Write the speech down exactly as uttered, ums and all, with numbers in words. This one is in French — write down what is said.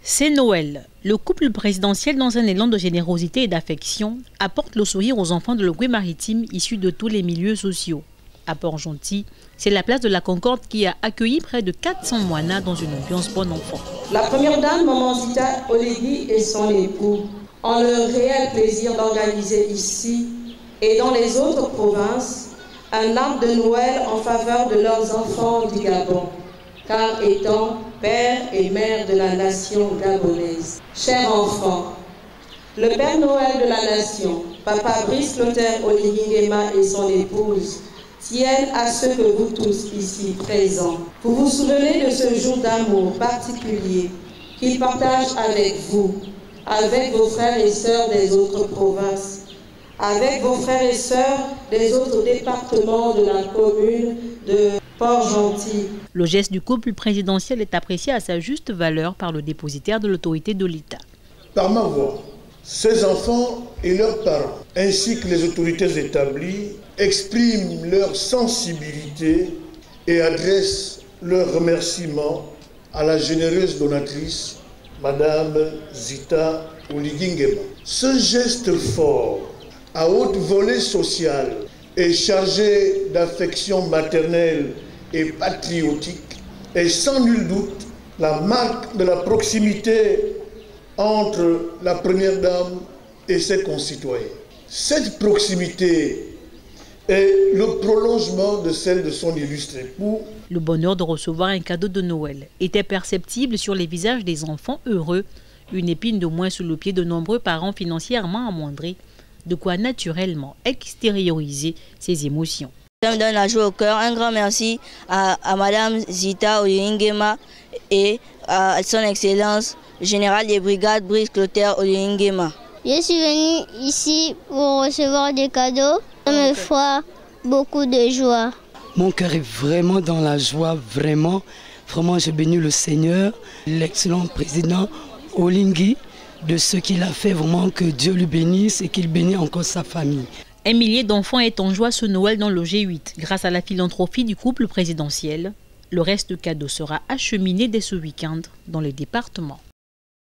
C'est Noël. Le couple présidentiel, dans un élan de générosité et d'affection, apporte le sourire aux enfants de l'Ogooué-Maritime issus de tous les milieux sociaux. À Port-Gentil, c'est la place de la Concorde qui a accueilli près de quatre cents moinas dans une ambiance bon enfant. La première dame, Maman Zita Oligui, et son époux ont le réel plaisir d'organiser ici et dans les autres provinces un arbre de Noël en faveur de leurs enfants du Gabon, car étant père et mère de la nation gabonaise. Chers enfants, le Père Noël de la nation, Papa Brice Clotaire Oligui Nguema et son épouse, tiennent à ce que vous tous ici présents, vous vous souvenez de ce jour d'amour particulier qu'il partage avec vous, avec vos frères et sœurs des autres provinces, avec vos frères et sœurs des autres départements de la commune de Port-Gentil. Le geste du couple présidentiel est apprécié à sa juste valeur par le dépositaire de l'autorité de l'État. Par ma voix, ces enfants et leurs parents, ainsi que les autorités établies, expriment leur sensibilité et adressent leurs remerciements à la généreuse donatrice, Madame Zita Oligui Nguema. Ce geste fort, à haute volée sociale et chargé d'affection maternelle et patriotique, est sans nul doute la marque de la proximité entre la première dame et ses concitoyens. Cette proximité est le prolongement de celle de son illustre époux. Le bonheur de recevoir un cadeau de Noël était perceptible sur les visages des enfants heureux, une épine de moins sous le pied de nombreux parents financièrement amoindris, de quoi naturellement extérioriser ses émotions. Ça me donne la joie au cœur. Un grand merci à, à Madame Zita Oligui Nguema et à son Excellence Général des Brigades Brice Clotaire Oligui Nguema. Je suis venue ici pour recevoir des cadeaux. Ça me fait beaucoup de joie. Mon cœur est vraiment dans la joie, vraiment. Vraiment, je bénis le Seigneur, l'excellent président Oligui, de ce qu'il a fait, vraiment que Dieu lui bénisse et qu'il bénisse encore sa famille. Un millier d'enfants est en joie ce Noël dans le G huit. Grâce à la philanthropie du couple présidentiel, le reste de cadeaux sera acheminé dès ce week-end dans les départements.